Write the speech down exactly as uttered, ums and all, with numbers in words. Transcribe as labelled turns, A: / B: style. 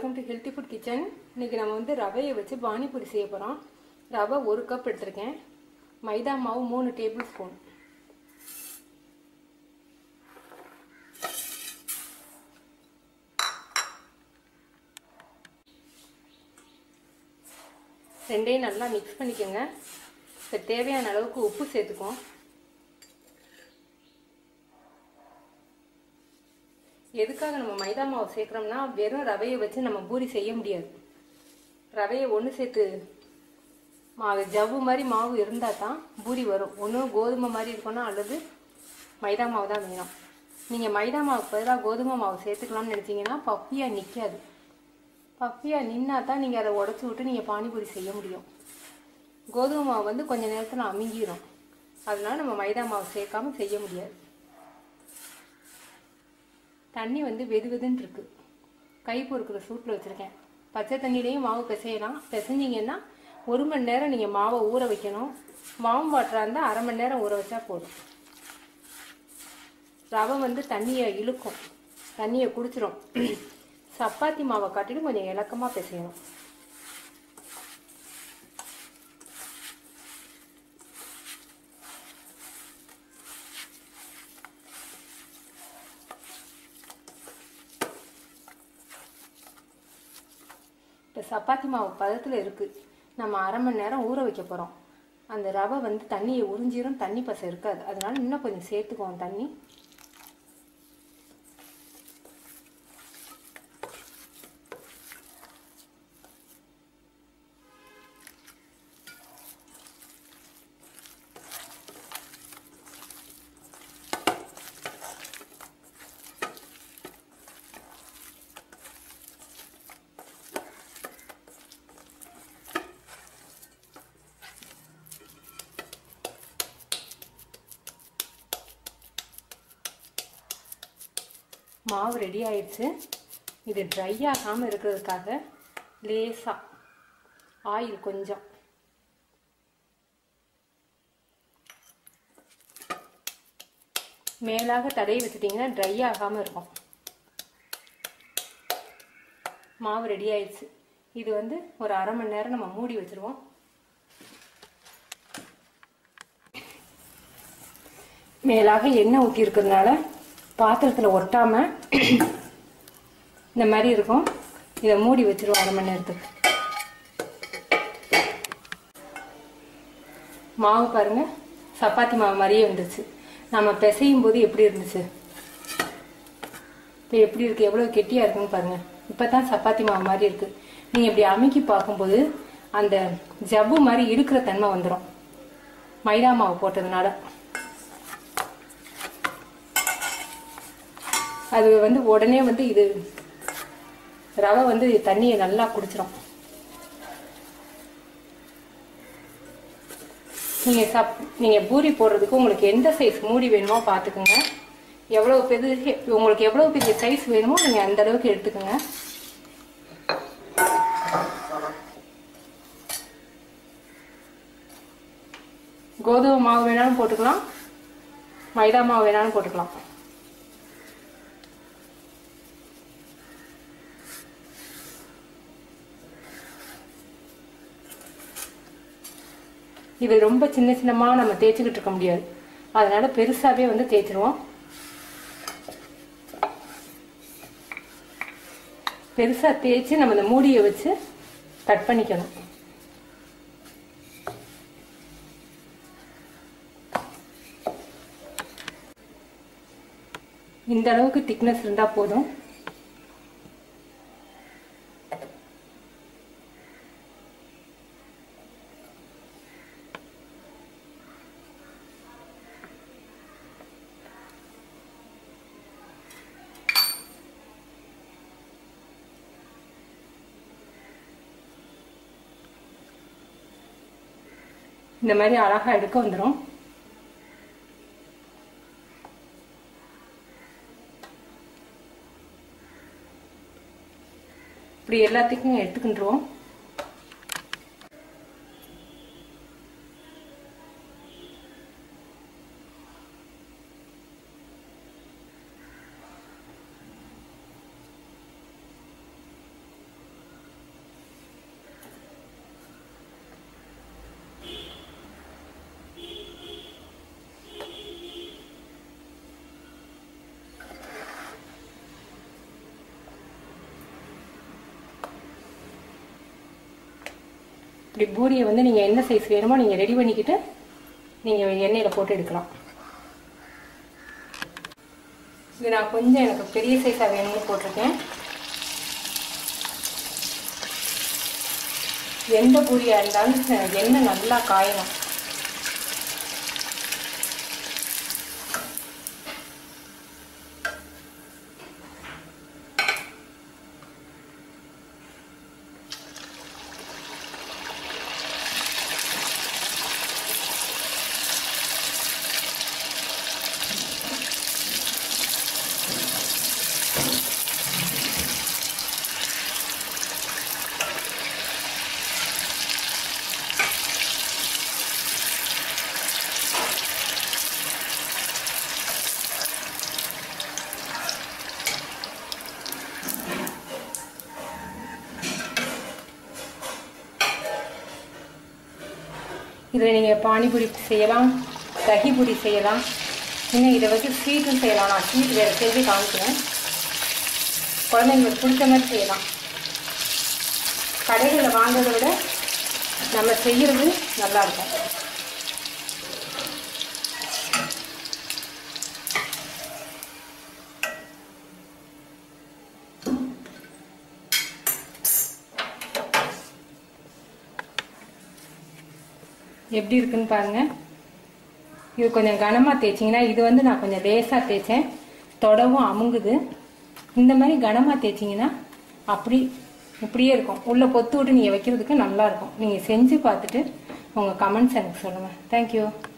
A: Welcome to healthy food kitchen. இன்றைக்கி நம்ம வந்து ரவையை வச்சு பானிபூரி செய்ய போகிறோம். ரவை ஒரு கப் எடுத்திருக்கேன். மைதா மாவு மூணு டேபிள் ஸ்பூன். ரெண்டையும் நல்லா மிக்ஸ் பண்ணிக்கோங்க. இப்போ தேவையான அளவுக்கு உப்பு சேர்த்துக்குவோம். எதுக்காக நம்ம மைதா மாவு சேர்க்குறோம்னா, வெறும் ரவையை வச்சு நம்ம பூரி செய்ய முடியாது. ரவையை ஒன்று சேர்த்து மாவு ஜவ்வு மாதிரி மாவு இருந்தால் தான் பூரி வரும். ஒன்றும் கோதுமை மாதிரி இருக்கணும், அல்லது மைதா மாவு தான் வேணும். நீங்கள் மைதா மாவுக்கு பதிலாக கோதுமை மாவு சேர்த்துக்கலாம்னு நினச்சிங்கன்னா பஃபியாக நிற்காது. பஃபியாக நின்னா தான் நீங்கள் அதை உடச்சி விட்டு நீங்கள் பானிபூரி செய்ய முடியும். கோதுமை மாவு வந்து கொஞ்சம் நேரத்தில் அமுங்கிடும். அதனால நம்ம மைதா மாவு சேர்க்காமல் செய்ய முடியாது. தண்ணி வந்து வெது வெதுன்னு இருக்குது. கை பொறுக்கிற சூட்டில் வச்சுருக்கேன். பச்சை தண்ணியிலையும் மாவு பிசையலாம். பிசைஞ்சிங்கன்னா ஒரு மணி நேரம் நீங்கள் மாவை ஊற வைக்கணும். மாவு வாட்டராக இருந்தால் அரை மணி நேரம் ஊற வச்சா போதும். ரவை வந்து தண்ணியை இழுக்கும், தண்ணியை குடிச்சிடும். சப்பாத்தி மாவை காட்டிலும் கொஞ்சம் இலக்கமாக பிசையணும். இப்போ சப்பாத்தி மாவு பதத்தில் இருக்குது. நம்ம அரை மணி நேரம் ஊற வைக்க போகிறோம். அந்த ரவை வந்து தண்ணியை உறிஞ்சிரும், தண்ணி பசை இருக்காது. அதனால இன்னும் கொஞ்சம் சேர்த்துக்குவோம் தண்ணி. மாவு ரெடி ஆயிடுச்சு. இது ட்ரை ஆகாமல் இருக்கிறதுக்காக லேசாக ஆயில் கொஞ்சம் மேலாக தடவி வச்சுட்டிங்கன்னா ட்ரை ஆகாமல் இருக்கும். மாவு ரெடி ஆயிடுச்சு. இது வந்து ஒரு அரை மணி நேரம் நம்ம மூடி வச்சுருவோம். மேலாக எண்ணெய் ஊற்றி இருக்கிறதுனால பாத்திரத்தில் ஒட்டாமல் இந்த மாதிரி இருக்கும். இதை மூடி வச்சிருவோம் அரை மணி நேரத்துக்கு. மாவு பாருங்கள், சப்பாத்தி மாவு மாதிரியே வந்துருச்சு. நம்ம பிசையும் போது எப்படி இருந்துச்சு, இப்போ எப்படி இருக்குது, எவ்வளோ கெட்டியாக இருக்குன்னு பாருங்கள். இப்போ தான் சப்பாத்தி மாவு மாதிரி இருக்குது. நீங்கள் இப்படி அமுக்கி பார்க்கும்போது அந்த ஜவ்வு மாதிரி இழுக்கிற தன்மை வந்துடும், மைதா மாவு போட்டதுனால. அது வந்து உடனே வந்து இது ரவை வந்து தண்ணியை நல்லா குடிச்சிடும். நீங்கள் சப் நீங்கள் பூரி போடுறதுக்கு உங்களுக்கு எந்த சைஸ் மூடி வேணுமோ பார்த்துக்குங்க. எவ்வளோ பெரிய உங்களுக்கு எவ்வளோ பெரிய சைஸ் வேணுமோ நீங்கள் அந்த அளவுக்கு எடுத்துக்கோங்க. கோதுமை மாவு வேணாலும் போட்டுக்கலாம், மைதா மாவு வேணாலும் போட்டுக்கலாம். இது ரொம்ப சின்ன சின்னமாக நம்ம தேய்ச்சிக்கிட்டு இருக்க முடியாது. அதனால பெருசாகவே வந்து தேய்ச்சிருவோம். பெருசாக தேய்ச்சி நம்ம இந்த மூடியை வச்சு கட் பண்ணிக்கணும். இந்த அளவுக்கு திக்னஸ் இருந்தால் போதும். இந்த மாதிரி அழகா எடுக்க வந்துடும். இப்படி எல்லாத்துக்கும் எடுத்துக்கின்றோம். இப்படி பூரியை வந்து நீங்கள் என்ன சைஸ் வேணுமோ நீங்கள் ரெடி பண்ணிக்கிட்டு நீங்கள் எண்ணெயில் போட்டு எடுக்கலாம். இது நான் கொஞ்சம் எனக்கு பெரிய சைஸாக வேணும்னு போட்டிருக்கேன். எந்த பூரியாக இருந்தாலும் எண்ணெய் நல்லா காயணும். இதில் நீங்கள் பானிபூரி செய்யலாம், தகி பூரி செய்யலாம், இன்னும் இதை வச்சு ஸ்வீட்டும் செய்யலாம். நான் ஸ்வீட் வேறு செஞ்சு காமிக்கிறேன். குழந்தைங்களுக்கு பிடிச்ச மாதிரி செய்யலாம். கடைகளில் வாங்குறதை விட நம்ம செய்கிறது நல்லாயிருக்கும். எப்படி இருக்குன்னு பாருங்கள். இது கொஞ்சம் கனமாக தேய்ச்சிங்கன்னா, இது வந்து நான் கொஞ்சம் லேசாக தேய்ச்சேன், தொடவும் அமுங்குது. இந்த மாதிரி கனமாக தேய்ச்சிங்கன்னா அப்படி இப்படியே இருக்கும். உள்ளே பொத்து விட்டு நீங்கள் வைக்கிறதுக்கு நல்லாயிருக்கும். நீங்கள் செஞ்சு பார்த்துட்டு உங்கள் கமெண்ட்ஸ் எனக்கு சொல்லுங்கள். தேங்க்யூ.